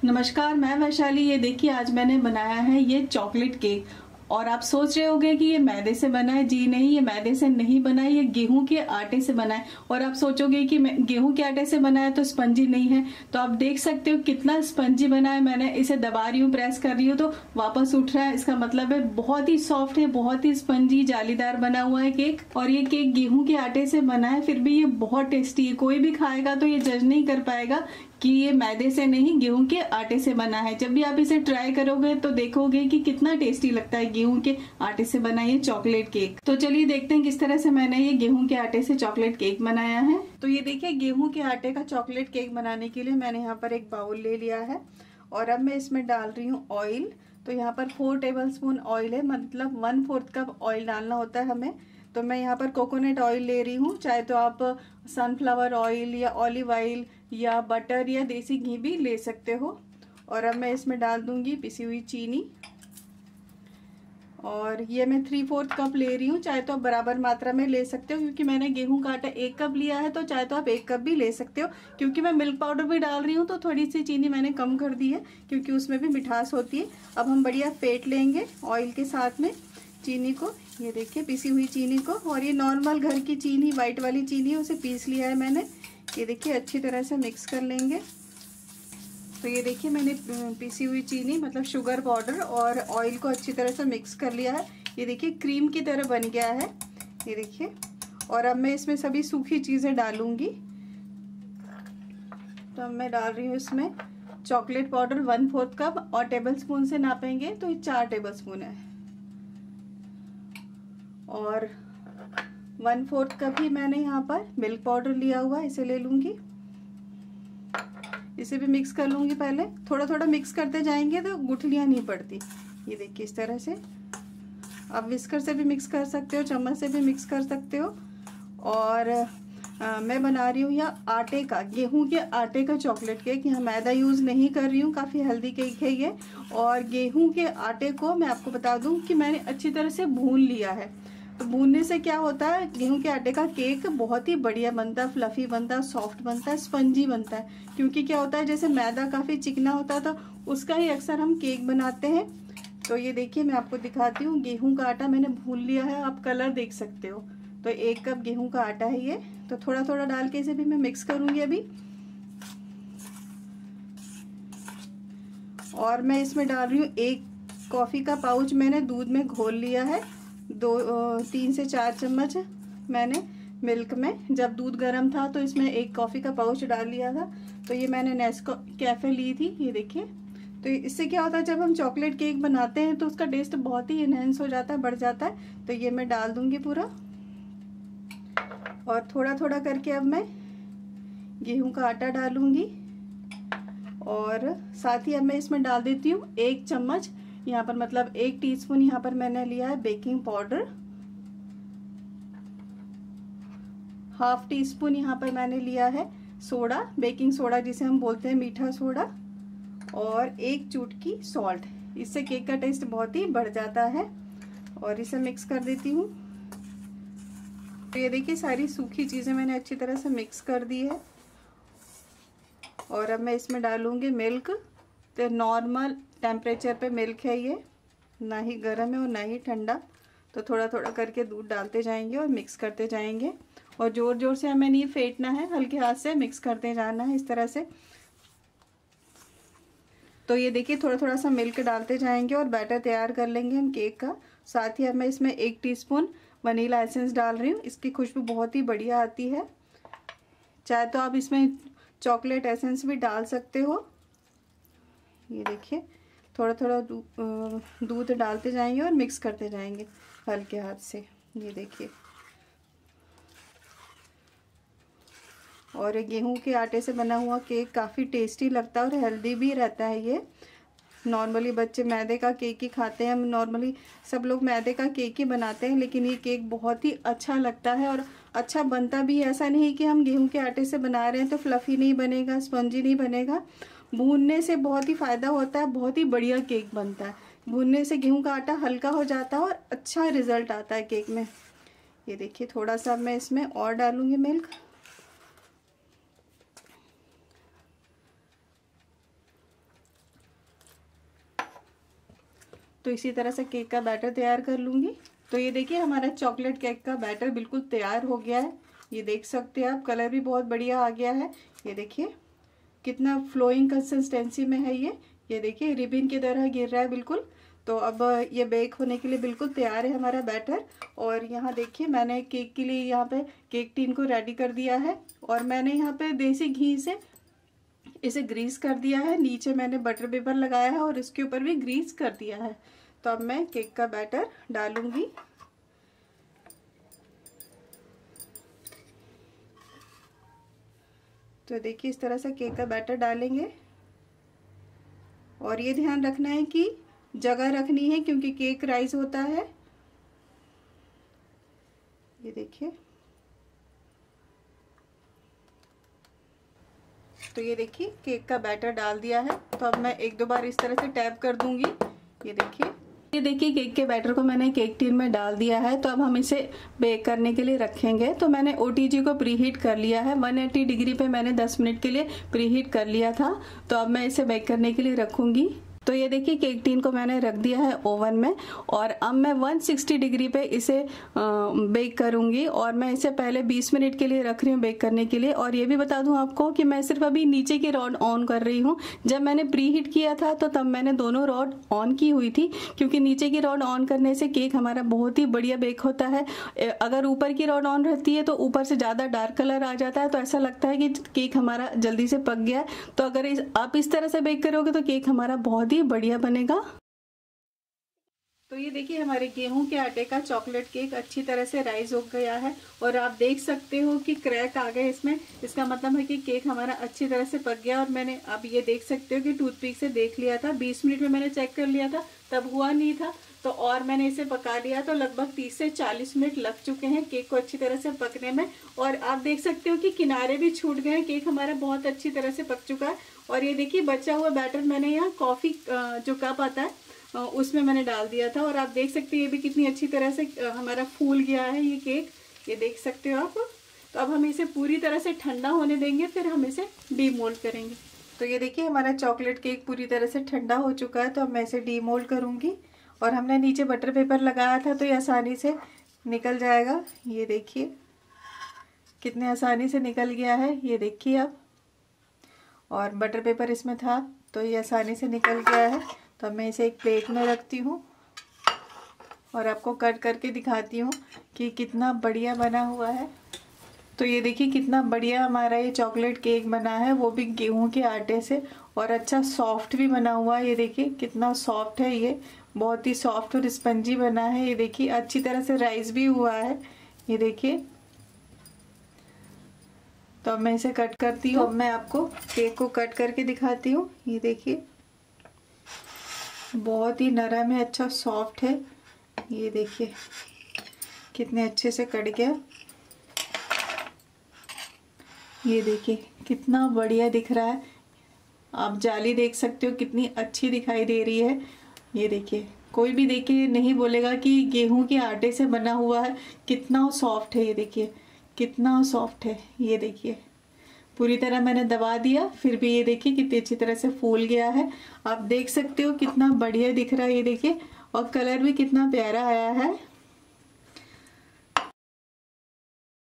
नमस्कार, मैं वैशाली। ये देखिए, आज मैंने बनाया है ये चॉकलेट केक। और आप सोच रहे होंगे कि ये मैदे से बना है। जी नहीं, ये मैदे से नहीं बना है, ये गेहूं के आटे से बना है। और आप सोचोगे कि गेहूं के आटे से बना है तो स्पंजी नहीं है। तो आप देख सकते हो कितना स्पंजी बना है। मैंने इसे दबा रही हूँ, प्रेस कर रही हूँ तो वापस उठ रहा है। इसका मतलब है बहुत ही सॉफ्ट है, बहुत ही स्पंजी जालीदार बना हुआ है केक। और ये केक गेहूं के आटे से बना है, फिर भी ये बहुत टेस्टी है। कोई भी खाएगा तो ये जज नहीं कर पाएगा कि ये मैदे से नहीं, गेहूं के आटे से बना है। जब भी आप इसे ट्राई करोगे तो देखोगे कि कितना टेस्टी लगता है गेहूं के आटे से बना ये चॉकलेट केक। तो चलिए देखते हैं किस तरह से मैंने ये गेहूं के आटे से चॉकलेट केक बनाया है। तो ये देखिए, गेहूं के आटे का चॉकलेट केक बनाने के लिए मैंने यहाँ पर एक बाउल ले लिया है और अब मैं इसमें डाल रही हूँ ऑयल। तो यहाँ पर 4 टेबलस्पून ऑयल है, मतलब 1/4 कप ऑयल डालना होता है हमें। तो मैं यहाँ पर कोकोनट ऑयल ले रही हूँ, चाहे तो आप सनफ्लावर ऑयल या ऑलिव ऑयल या बटर या देसी घी भी ले सकते हो। और अब मैं इसमें डाल दूंगी पिसी हुई चीनी। और ये मैं 3/4 कप ले रही हूँ, चाहे तो आप बराबर मात्रा में ले सकते हो, क्योंकि मैंने गेहूं का आटा 1 कप लिया है तो चाहे तो आप 1 कप भी ले सकते हो। क्योंकि मैं मिल्क पाउडर भी डाल रही हूँ तो थोड़ी सी चीनी मैंने कम कर दी है, क्योंकि उसमें भी मिठास होती है। अब हम बढ़िया फेंट लेंगे ऑयल के साथ में चीनी को। ये देखिए, पिसी हुई चीनी को। और ये नॉर्मल घर की चीनी, वाइट वाली चीनी, उसे पीस लिया है मैंने। ये देखिए, अच्छी तरह से मिक्स कर लेंगे। तो ये देखिए, मैंने पिसी हुई चीनी मतलब शुगर पाउडर और ऑयल को अच्छी तरह से मिक्स कर लिया है। ये देखिए, क्रीम की तरह बन गया है। ये देखिए, और अब मैं इसमें सभी सूखी चीज़ें डालूंगी। तो अब मैं डाल रही हूँ इसमें चॉकलेट पाउडर 1/4 कप, और टेबल स्पून से नापेंगे तो ये 4 टेबल स्पून है। और 1/4 कप ही मैंने यहाँ पर मिल्क पाउडर लिया हुआ है, इसे ले लूंगी। इसे भी मिक्स कर लूंगी। पहले थोड़ा थोड़ा मिक्स करते जाएंगे तो गुठलियां नहीं पड़ती। ये देखिए, इस तरह से। आप विस्कर से भी मिक्स कर सकते हो, चम्मच से भी मिक्स कर सकते हो। और मैं बना रही हूँ यहाँ आटे का, गेहूं के आटे का चॉकलेट केक। यहाँ मैदा यूज़ नहीं कर रही हूँ, काफ़ी हेल्दी केक है ये। और गेहूं के आटे को मैं आपको बता दूँ कि मैंने अच्छी तरह से भून लिया है। तो भूनने से क्या होता है, गेहूं के आटे का केक बहुत ही बढ़िया बनता है, फ्लफी बनता है, सॉफ्ट बनता है, स्पंजी बनता है। क्योंकि क्या होता है, जैसे मैदा काफ़ी चिकना होता है तो उसका ही अक्सर हम केक बनाते हैं। तो ये देखिए, मैं आपको दिखाती हूँ। गेहूं का आटा मैंने भून लिया है, आप कलर देख सकते हो। तो 1 कप गेहूं का आटा है ये। तो थोड़ा थोड़ा डाल के इसे भी मैं मिक्स करूंगी अभी। और मैं इसमें डाल रही हूँ 1 कॉफ़ी का पाउच, मैंने दूध में घोल लिया है। 3 से 4 चम्मच मैंने मिल्क में, जब दूध गर्म था तो इसमें 1 कॉफ़ी का पाउच डाल लिया था। तो ये मैंने नेस्कैफे ली थी। ये देखिए, तो इससे क्या होता है, जब हम चॉकलेट केक बनाते हैं तो उसका टेस्ट बहुत ही इनहेंस हो जाता है, बढ़ जाता है। तो ये मैं डाल दूंगी पूरा। और थोड़ा थोड़ा करके अब मैं गेहूं का आटा डालूंगी। और साथ ही अब मैं इसमें डाल देती हूँ 1 चम्मच, यहाँ पर मतलब 1 टीस्पून यहाँ पर मैंने लिया है बेकिंग पाउडर। 1/2 टीस्पून यहाँ पर मैंने लिया है सोडा, बेकिंग सोडा जिसे हम बोलते हैं, मीठा सोडा। और 1 चुटकी सॉल्ट। इससे केक का टेस्ट बहुत ही बढ़ जाता है। और इसे मिक्स कर देती हूँ। तो ये देखिए, सारी सूखी चीज़ें मैंने अच्छी तरह से मिक्स कर दी है। और अब मैं इसमें डालूंगी मिल्क। तो नॉर्मल टेम्परेचर पे मिल्क है ये, ना ही गर्म है और ना ही ठंडा। तो थोड़ा थोड़ा करके दूध डालते जाएंगे और मिक्स करते जाएंगे। और जोर जोर से हमें नहीं फेंटना है, हल्के हाथ से मिक्स करते जाना है इस तरह से। तो ये देखिए, थोड़ा थोड़ा सा मिल्क डालते जाएंगे और बैटर तैयार कर लेंगे हम केक का। साथ ही अब मैं इसमें 1 टीस्पून वनीला एसेंस डाल रही हूँ। इसकी खुशबू बहुत ही बढ़िया आती है। चाहे तो आप इसमें चॉकलेट एसेंस भी डाल सकते हो। ये देखिए, थोड़ा थोड़ा दूध डालते जाएंगे और मिक्स करते जाएंगे हल्के हाथ से। ये देखिए, और गेहूं के आटे से बना हुआ केक काफ़ी टेस्टी लगता है और हेल्दी भी रहता है ये। नॉर्मली बच्चे मैदे का केक ही खाते हैं, हम नॉर्मली सब लोग मैदे का केक ही बनाते हैं, लेकिन ये केक बहुत ही अच्छा लगता है और अच्छा बनता भी। ऐसा नहीं कि हम गेहूं के आटे से बना रहे हैं तो फ्लफ़ी नहीं बनेगा, स्पंजी नहीं बनेगा। भूनने से बहुत ही फ़ायदा होता है, बहुत ही बढ़िया केक बनता है। भूनने से गेहूं का आटा हल्का हो जाता है और अच्छा रिजल्ट आता है केक में। ये देखिए, थोड़ा सा मैं इसमें और डालूंगी मिल्क। तो इसी तरह से केक का बैटर तैयार कर लूँगी। तो ये देखिए हमारा चॉकलेट केक का बैटर बिल्कुल तैयार हो गया है। ये देख सकते हैं आप, कलर भी बहुत बढ़िया आ गया है। ये देखिए कितना फ्लोइंग कंसिस्टेंसी में है ये देखिए रिबन की तरह गिर रहा है बिल्कुल। तो अब ये बेक होने के लिए बिल्कुल तैयार है हमारा बैटर। और यहाँ देखिए मैंने केक के लिए यहाँ पे केक टिन को रेडी कर दिया है और मैंने यहाँ पे देसी घी से इसे ग्रीस कर दिया है। नीचे मैंने बटर पेपर लगाया है और इसके ऊपर भी ग्रीस कर दिया है। तो अब मैं केक का बैटर डालूंगी। तो देखिए इस तरह से केक का बैटर डालेंगे और ये ध्यान रखना है कि जगह रखनी है क्योंकि केक राइज होता है। ये देखिए, तो ये देखिए केक का बैटर डाल दिया है। तो अब मैं एक दो बार इस तरह से टैप कर दूंगी। ये देखिए केक के बैटर को मैंने केक टिन में डाल दिया है। तो अब हम इसे बेक करने के लिए रखेंगे। तो मैंने OTG को प्रीहीट कर लिया है। 180 डिग्री पे मैंने 10 मिनट के लिए प्रीहीट कर लिया था। तो अब मैं इसे बेक करने के लिए रखूंगी। तो ये देखिए केक टिन को मैंने रख दिया है ओवन में और अब मैं 160 डिग्री पे इसे बेक करूंगी। और मैं इसे पहले 20 मिनट के लिए रख रही हूँ बेक करने के लिए। और ये भी बता दूं आपको कि मैं सिर्फ अभी नीचे की रॉड ऑन कर रही हूँ। जब मैंने प्री हीट किया था तो तब मैंने दोनों रॉड ऑन की हुई थी, क्योंकि नीचे की रॉड ऑन करने से केक हमारा बहुत ही बढ़िया बेक होता है। अगर ऊपर की रॉड ऑन रहती है तो ऊपर से ज़्यादा डार्क कलर आ जाता है, तो ऐसा लगता है कि केक हमारा जल्दी से पक गया। तो अगर आप इस तरह से बेक करोगे तो केक हमारा बहुत ही बढ़िया बनेगा। तो ये देखिए हमारे गेहूं के आटे का चॉकलेट केक अच्छी तरह से राइज हो गया है और आप देख सकते हो कि क्रैक आ गए इसमें। इसका मतलब है कि केक हमारा अच्छी तरह से पक गया। और मैंने अब ये देख सकते हो कि टूथपिक से देख लिया था, 20 मिनट में मैंने चेक कर लिया था, तब हुआ नहीं था। तो और मैंने इसे पका लिया तो लगभग 30 से 40 मिनट लग चुके हैं केक को अच्छी तरह से पकने में। और आप देख सकते हो कि किनारे भी छूट गए हैं, केक हमारा बहुत अच्छी तरह से पक चुका है। और ये देखिए बचा हुआ बैटर मैंने यहाँ कॉफ़ी जो कप आता है उसमें मैंने डाल दिया था। और आप देख सकते हैं ये भी कितनी अच्छी तरह से हमारा फूल गया है ये केक, ये देख सकते हो आप। तो अब हम इसे पूरी तरह से ठंडा होने देंगे, फिर हम इसे डीमोल्ड करेंगे। तो ये देखिए हमारा चॉकलेट केक पूरी तरह से ठंडा हो चुका है। तो अब मैं इसे डीमोल्ड करूँगी। और हमने नीचे बटर पेपर लगाया था तो ये आसानी से निकल जाएगा। ये देखिए कितने आसानी से निकल गया है, ये देखिए आप। और बटर पेपर इसमें था तो ये आसानी से निकल गया है। तो अब मैं इसे एक प्लेट में रखती हूँ और आपको कट करके दिखाती हूँ कि कितना बढ़िया बना हुआ है। तो ये देखिए कितना बढ़िया हमारा ये चॉकलेट केक बना है, वो भी गेहूं के आटे से, और अच्छा सॉफ्ट भी बना हुआ है। ये देखिए कितना सॉफ्ट है, ये बहुत ही सॉफ्ट और स्पंजी बना है। ये देखिए अच्छी तरह से राइस भी हुआ है, ये देखिए। तो अब मैं इसे कट करती हूँ। तो मैं आपको केक को कट करके दिखाती हूँ। ये देखिए बहुत ही नरम है, अच्छा सॉफ्ट है। ये देखिए कितने अच्छे से कट गया। ये देखिए कितना बढ़िया दिख रहा है। आप जाली देख सकते हो कितनी अच्छी दिखाई दे रही है। ये देखिए कोई भी देखिए नहीं बोलेगा कि गेहूं के आटे से बना हुआ है। कितना सॉफ्ट है, ये देखिए कितना सॉफ्ट है। ये देखिए पूरी तरह मैंने दबा दिया, फिर भी ये देखिए कितनी अच्छी तरह से फूल गया है। आप देख सकते हो कितना बढ़िया दिख रहा है, ये देखिए। और कलर भी कितना प्यारा आया है।